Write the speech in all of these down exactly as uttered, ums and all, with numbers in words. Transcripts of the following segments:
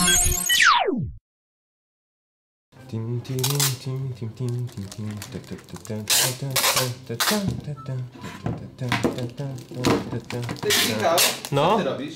Ty, Michał, No? co ty robisz?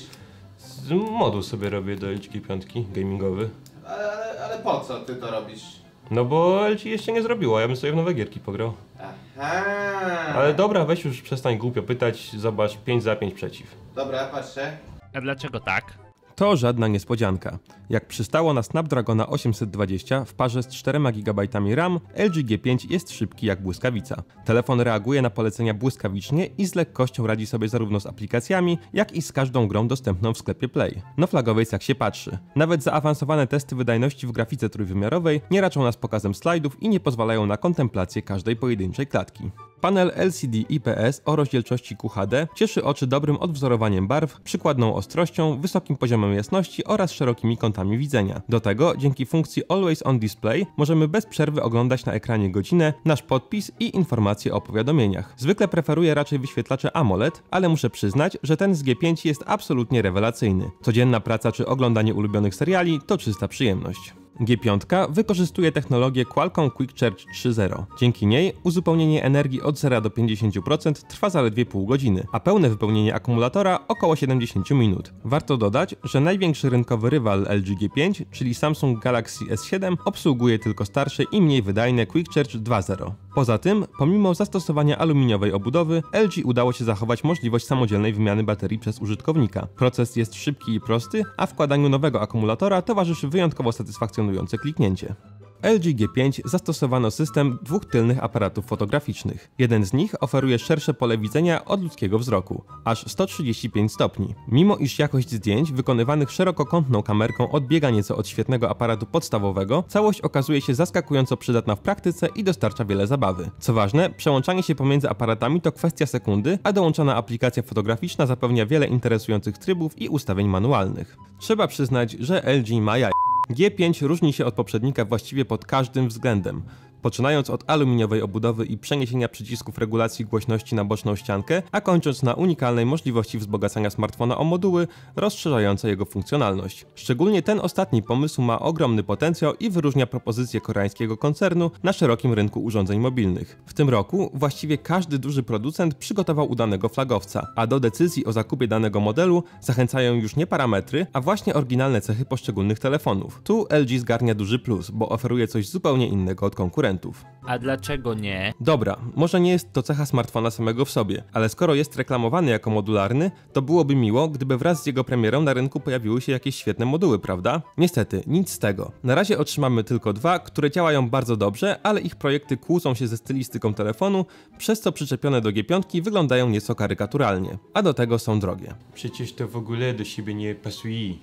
Moduł sobie robię do L G G pięć, gamingowy. Ale, ale, ale po co ty to robisz? No bo L G jeszcze nie zrobiła, ja bym sobie w nowe gierki pograł. Aha. Ale dobra, weź już przestań głupio pytać, zobacz, pięć za, pięć przeciw. Dobra, patrzę. A dlaczego tak? To żadna niespodzianka. Jak przystało na Snapdragona osiemset dwadzieścia w parze z czterema gigabajtami RAM, L G G pięć jest szybki jak błyskawica. Telefon reaguje na polecenia błyskawicznie i z lekkością radzi sobie zarówno z aplikacjami, jak i z każdą grą dostępną w sklepie Play. No flagowiec jak się patrzy. Nawet zaawansowane testy wydajności w grafice trójwymiarowej nie raczą nas pokazem slajdów i nie pozwalają na kontemplację każdej pojedynczej klatki. Panel L C D I P S o rozdzielczości Q H D cieszy oczy dobrym odwzorowaniem barw, przykładną ostrością, wysokim poziomem jasności oraz szerokimi kątami widzenia. Do tego, dzięki funkcji Always On Display, możemy bez przerwy oglądać na ekranie godzinę, nasz podpis i informacje o powiadomieniach. Zwykle preferuję raczej wyświetlacze AMOLED, ale muszę przyznać, że ten z G pięć jest absolutnie rewelacyjny. Codzienna praca czy oglądanie ulubionych seriali to czysta przyjemność. G pięć wykorzystuje technologię Qualcomm Quick Charge trzy zero. Dzięki niej uzupełnienie energii od zera do pięćdziesięciu procent trwa zaledwie pół godziny, a pełne wypełnienie akumulatora około siedemdziesiąt minut. Warto dodać, że największy rynkowy rywal L G G pięć, czyli Samsung Galaxy S siedem, obsługuje tylko starsze i mniej wydajne Quick Charge dwa zero. Poza tym, pomimo zastosowania aluminiowej obudowy, L G udało się zachować możliwość samodzielnej wymiany baterii przez użytkownika. Proces jest szybki i prosty, a wkładaniu nowego akumulatora towarzyszy wyjątkowo satysfakcjonujące kliknięcie. L G G pięć zastosowano system dwóch tylnych aparatów fotograficznych. Jeden z nich oferuje szersze pole widzenia od ludzkiego wzroku, aż sto trzydzieści pięć stopni. Mimo iż jakość zdjęć wykonywanych szerokokątną kamerką odbiega nieco od świetnego aparatu podstawowego, całość okazuje się zaskakująco przydatna w praktyce i dostarcza wiele zabawy. Co ważne, przełączanie się pomiędzy aparatami to kwestia sekundy, a dołączona aplikacja fotograficzna zapewnia wiele interesujących trybów i ustawień manualnych. Trzeba przyznać, że L G ma jaj. G pięć różni się od poprzednika właściwie pod każdym względem. Poczynając od aluminiowej obudowy i przeniesienia przycisków regulacji głośności na boczną ściankę, a kończąc na unikalnej możliwości wzbogacania smartfona o moduły rozszerzające jego funkcjonalność. Szczególnie ten ostatni pomysł ma ogromny potencjał i wyróżnia propozycję koreańskiego koncernu na szerokim rynku urządzeń mobilnych. W tym roku właściwie każdy duży producent przygotował udanego flagowca, a do decyzji o zakupie danego modelu zachęcają już nie parametry, a właśnie oryginalne cechy poszczególnych telefonów. Tu L G zgarnia duży plus, bo oferuje coś zupełnie innego od konkurencji. A dlaczego nie? Dobra, może nie jest to cecha smartfona samego w sobie, ale skoro jest reklamowany jako modularny, to byłoby miło, gdyby wraz z jego premierą na rynku pojawiły się jakieś świetne moduły, prawda? Niestety, nic z tego. Na razie otrzymamy tylko dwa, które działają bardzo dobrze, ale ich projekty kłócą się ze stylistyką telefonu, przez co przyczepione do G pięć wyglądają nieco karykaturalnie, a do tego są drogie. Przecież to w ogóle do siebie nie pasuje.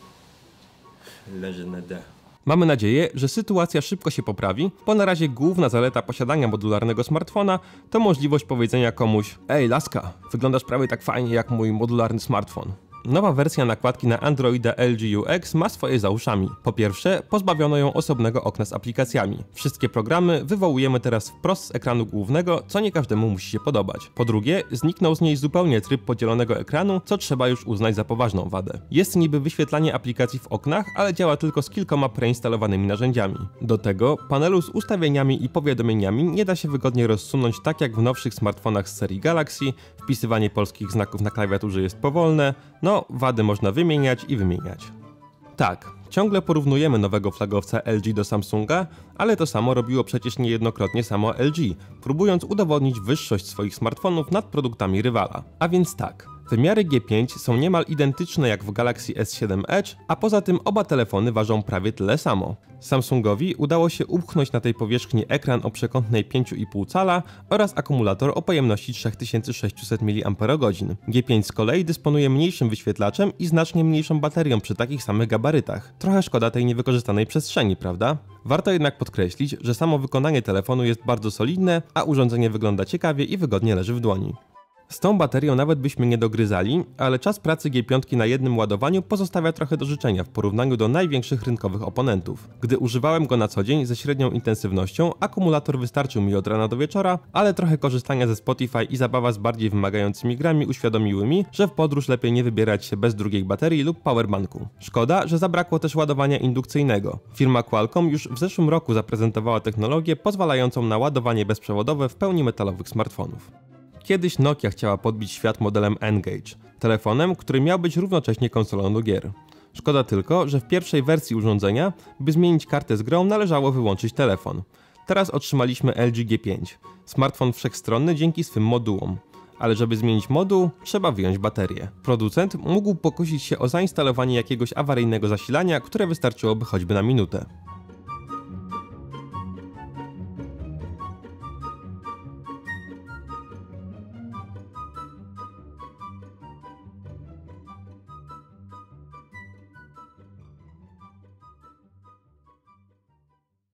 Leży na D. Mamy nadzieję, że sytuacja szybko się poprawi, bo na razie główna zaleta posiadania modularnego smartfona to możliwość powiedzenia komuś: ej laska, wyglądasz prawie tak fajnie jak mój modularny smartfon. Nowa wersja nakładki na Androida L G U X ma swoje za uszami. Po pierwsze, pozbawiono ją osobnego okna z aplikacjami. Wszystkie programy wywołujemy teraz wprost z ekranu głównego, co nie każdemu musi się podobać. Po drugie, zniknął z niej zupełnie tryb podzielonego ekranu, co trzeba już uznać za poważną wadę. Jest niby wyświetlanie aplikacji w oknach, ale działa tylko z kilkoma preinstalowanymi narzędziami. Do tego, panelu z ustawieniami i powiadomieniami nie da się wygodnie rozsunąć tak jak w nowszych smartfonach z serii Galaxy, wpisywanie polskich znaków na klawiaturze jest powolne, no wady można wymieniać i wymieniać. Tak, ciągle porównujemy nowego flagowca L G do Samsunga, ale to samo robiło przecież niejednokrotnie samo L G, próbując udowodnić wyższość swoich smartfonów nad produktami rywala. A więc tak, wymiary G pięć są niemal identyczne jak w Galaxy S siedem Edge, a poza tym oba telefony ważą prawie tyle samo. Samsungowi udało się upchnąć na tej powierzchni ekran o przekątnej pięć i pół cala oraz akumulator o pojemności trzy tysiące sześćset miliamperogodzin. G pięć z kolei dysponuje mniejszym wyświetlaczem i znacznie mniejszą baterią przy takich samych gabarytach. Trochę szkoda tej niewykorzystanej przestrzeni, prawda? Warto jednak podkreślić, że samo wykonanie telefonu jest bardzo solidne, a urządzenie wygląda ciekawie i wygodnie leży w dłoni. Z tą baterią nawet byśmy nie dogryzali, ale czas pracy G pięć na jednym ładowaniu pozostawia trochę do życzenia w porównaniu do największych rynkowych oponentów. Gdy używałem go na co dzień ze średnią intensywnością, akumulator wystarczył mi od rana do wieczora, ale trochę korzystania ze Spotify i zabawa z bardziej wymagającymi grami uświadomiły mi, że w podróż lepiej nie wybierać się bez drugiej baterii lub powerbanku. Szkoda, że zabrakło też ładowania indukcyjnego. Firma Qualcomm już w zeszłym roku zaprezentowała technologię pozwalającą na ładowanie bezprzewodowe w pełni metalowych smartfonów. Kiedyś Nokia chciała podbić świat modelem N-Gage, telefonem, który miał być równocześnie konsolą do gier. Szkoda tylko, że w pierwszej wersji urządzenia, by zmienić kartę z grą, należało wyłączyć telefon. Teraz otrzymaliśmy L G G pięć, smartfon wszechstronny dzięki swym modułom. Ale żeby zmienić moduł, trzeba wyjąć baterię. Producent mógł pokusić się o zainstalowanie jakiegoś awaryjnego zasilania, które wystarczyłoby choćby na minutę.